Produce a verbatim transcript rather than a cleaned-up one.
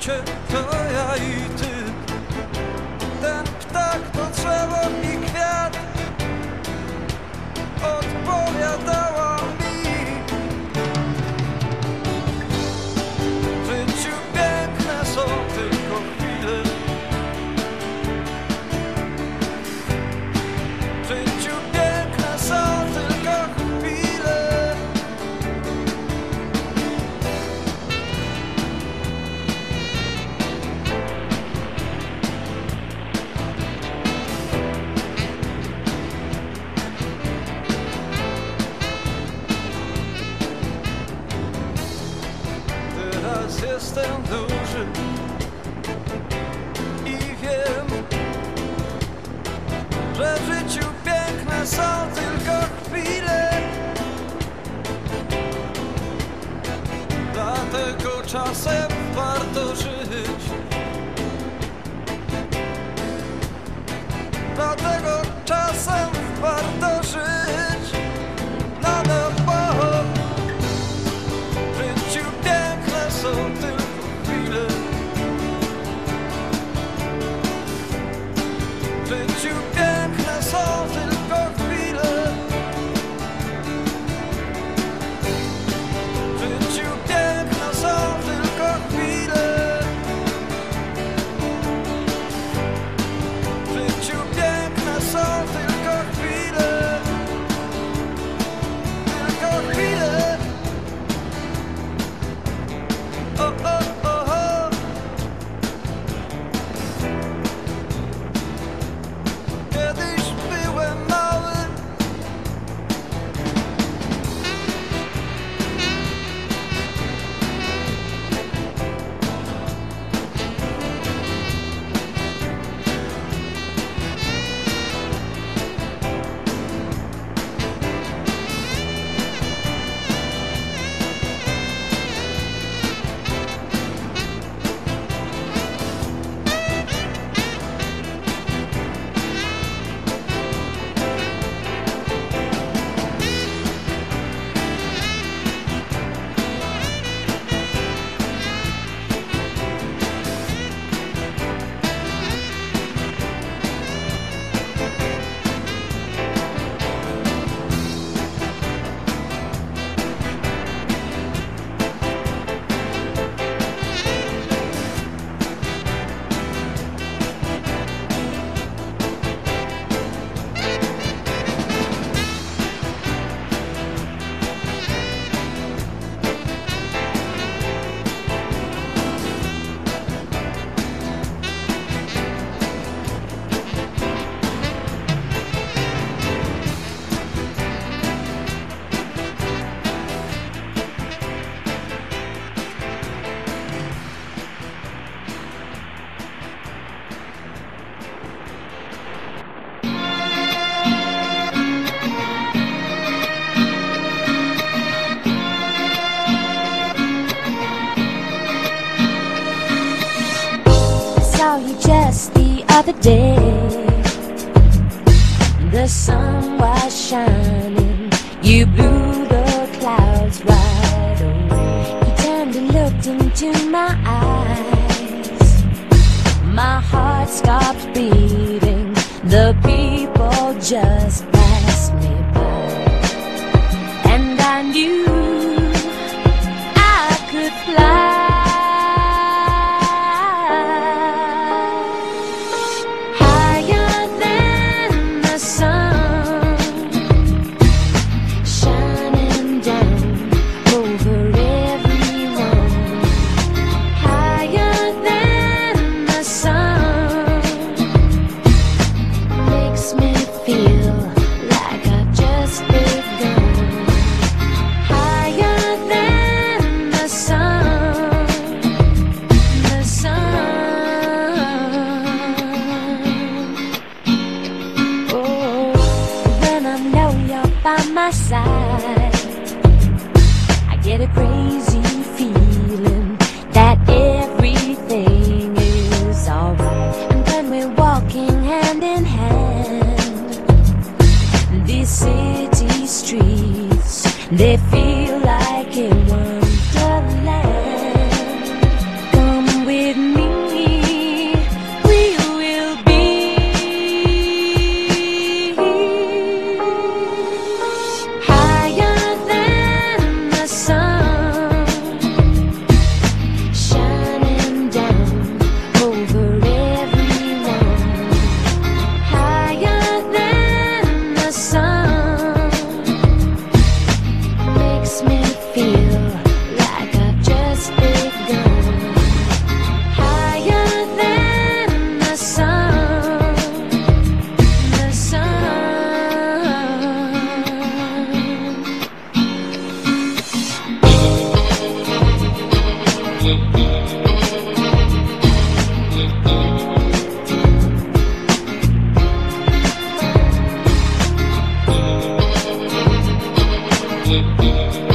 świecie to ja i ty. Ten ptak to drzewo i kwiat odpowiadała mi. W życiu piękne są tylko chwile. W życiu piękne są tylko chwile. Teraz jestem duży i wiem, że w życiu piękne są tylko chwile. Dlatego czasem warto żyć. Dlatego czasem warto żyć. No, no, bo w życiu piękne są tylko chwile. W życiu piękne są tylko chwile. W życiu piękne są tylko chwile. W życiu piękne są tylko chwile. Tylko chwile. O, o, o, o. Kiedyś byłem mały. Saw you just the other day. The sun was shining. You blew the clouds right away. You turned and looked into my eyes. My heart stopped beating. The people just passed me by, and I knew I could fly. I get a crazy feeling that everything is alright. And when we're walking hand in hand, these city streets, they feel like a wonderland. Come with me. Thank you.